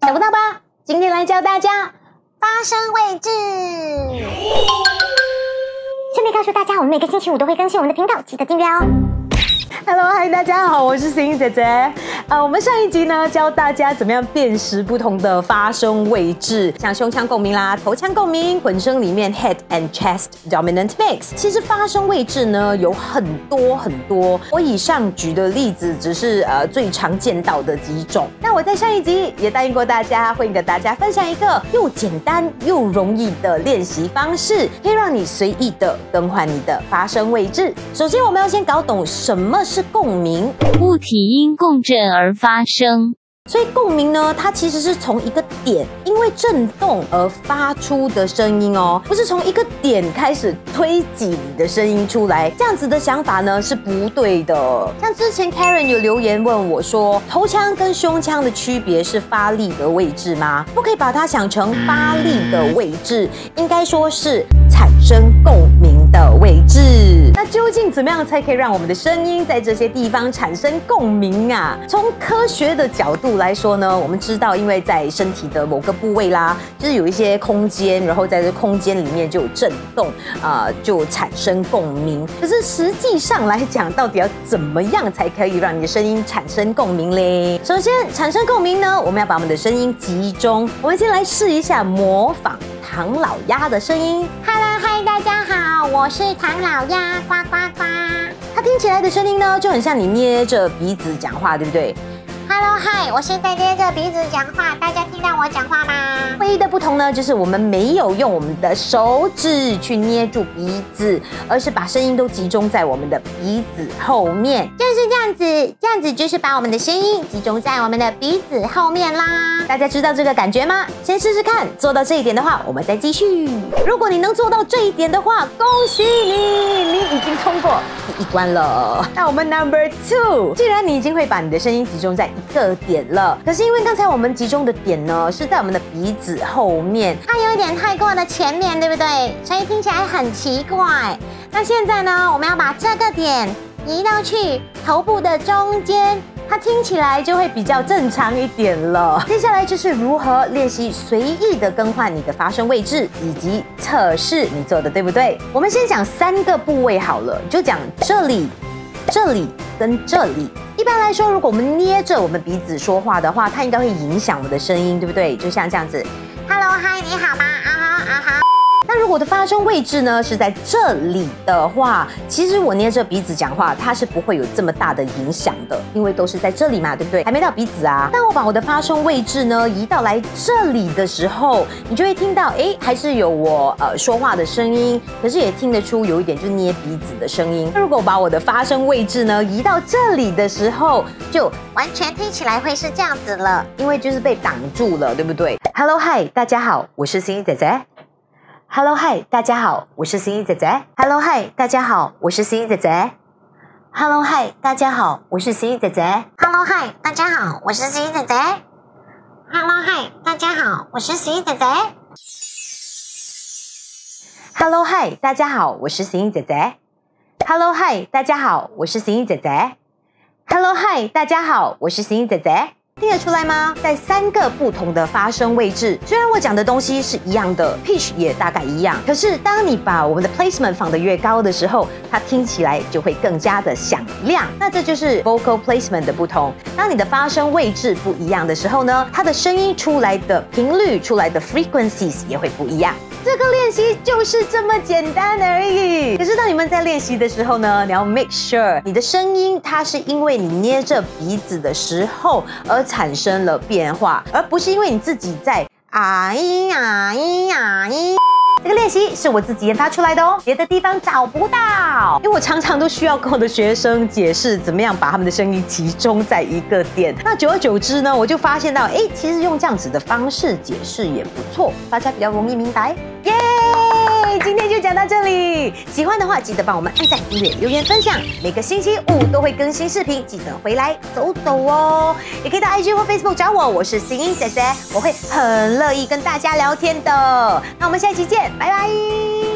猜不到吧？今天来教大家发声位置。 顺便告诉大家，我们每个星期五都会更新我们的频道，记得订阅哦。 Hello， 嗨，大家好，我是星姐姐。我们上一集呢教大家怎么样辨识不同的发声位置，像胸腔共鸣啦、头腔共鸣、混声里面 head and chest dominant mix。其实发声位置呢有很多，我以上举的例子只是最常见到的几种。那我在上一集也答应过大家，会跟大家分享一个又简单又容易的练习方式，可以让你随意的更换你的发声位置。首先，我们要先搞懂什么是共鸣。 物体因共振而发声。 所以共鸣呢，它其实是从一个点因为震动而发出的声音哦，不是从一个点开始推挤你的声音出来，这样子的想法呢是不对的。像之前 Karen 有留言问我说，头腔跟胸腔的区别是发力的位置吗？不可以把它想成发力的位置，应该说是产生共鸣的位置。那究竟怎么样才可以让我们的声音在这些地方产生共鸣啊？从科学的角度来说呢，我们知道，因为在身体的某个部位啦，就是有一些空间，然后在这空间里面就有震动，就产生共鸣。可是实际上来讲，到底要怎么样才可以让你的声音产生共鸣嘞？首先，产生共鸣呢，我们要把我们的声音集中。我们先来试一下模仿唐老鸭的声音。 Hello， 嗨，大家好，我是唐老鸭，呱呱呱。 它听起来的声音呢，就很像你捏着鼻子讲话，对不对 ？Hello， 嗨，我现在捏着鼻子讲话，大家听到我讲话吗？ 唯一的不同呢，就是我们没有用我们的手指去捏住鼻子，而是把声音都集中在我们的鼻子后面， 就是这样子，这样子就是把我们的声音集中在我们的鼻子后面啦。 大家知道这个感觉吗？先试试看，做到这一点的话，我们再继续。如果你能做到这一点的话，恭喜你，你已经通过第一关了。那我们 No.2， 既然你已经会把你的声音集中在一个点了，可是因为刚才我们集中的点呢是在我们的鼻子后面， 它有一点太过的前面，对不对？所以听起来很奇怪。那现在呢，我们要把这个点移到去头部的中间，它听起来就会比较正常一点了。接下来就是如何练习随意的更换你的发声位置，以及测试你做的对不对。我们先讲3个部位好了，就讲这里、这里跟这里。一般来说，如果我们捏着我们鼻子说话的话，它应该会影响我的声音，对不对？就像这样子 ，Hello， 嗨，你好吗？啊哈。 那如果我的发声位置呢是在这里的话，其实我捏着鼻子讲话，它是不会有这么大的影响的，因为都是在这里嘛，对不对？还没到鼻子啊。当我把我的发声位置呢移到来这里的时候，你就会听到，还是有我说话的声音，可是也听得出有一点就是捏鼻子的声音。那如果我把我的发声位置呢移到这里的时候，就完全听起来会是这样子了， 因为就是被挡住了，对不对 ？Hello， 嗨，大家好，我是心怡姐姐。Hello， 嗨，大家好，我是心怡姐姐。Hello， 嗨，大家好，我是心怡姐姐。Hello， 嗨，大家好，我是心怡姐姐。 Hello， 嗨，大家好，我是心怡姐姐。Hello， 嗨，大家好，我是心怡姐姐。 Hello， 嗨，大家好，我是心怡姐姐。Hello， 嗨，大家好，我是心怡姐姐。Hello， 嗨，大家好，我是心怡姐姐。听得出来吗？在3个不同的发声位置，虽然我讲的东西是一样的 ，pitch 也大概一样，可是当你把我们的 placement 放得越高的时候，它听起来就会更加的响亮。那这就是 vocal placement 的不同。当你的发声位置不一样的时候呢，它的声音出来的频率、出来的 frequencies 也会不一样。这个练习就是这么简单而已。可是当你们在练习的时候呢，你要 make sure 你的声音它是因为你捏着鼻子的时候而产生了变化，而不是因为你自己在啊咿啊咿啊咿。这个练习是我自己研发出来的哦，别的地方找不到。因为我常常都需要跟我的学生解释怎么样把他们的声音集中在一个点。那久而久之呢，我就发现到，其实用这样子的方式解释也不错，大家比较容易明白。耶！今天就讲到这里。喜欢的话，记得帮我们按赞、订阅、留言、分享。每个星期五都会更新视频，记得回来走走哦。也可以到 IG 或 Facebook 找我，我是心音姐姐，我会很乐意跟大家聊天的。那我们下期见，拜拜。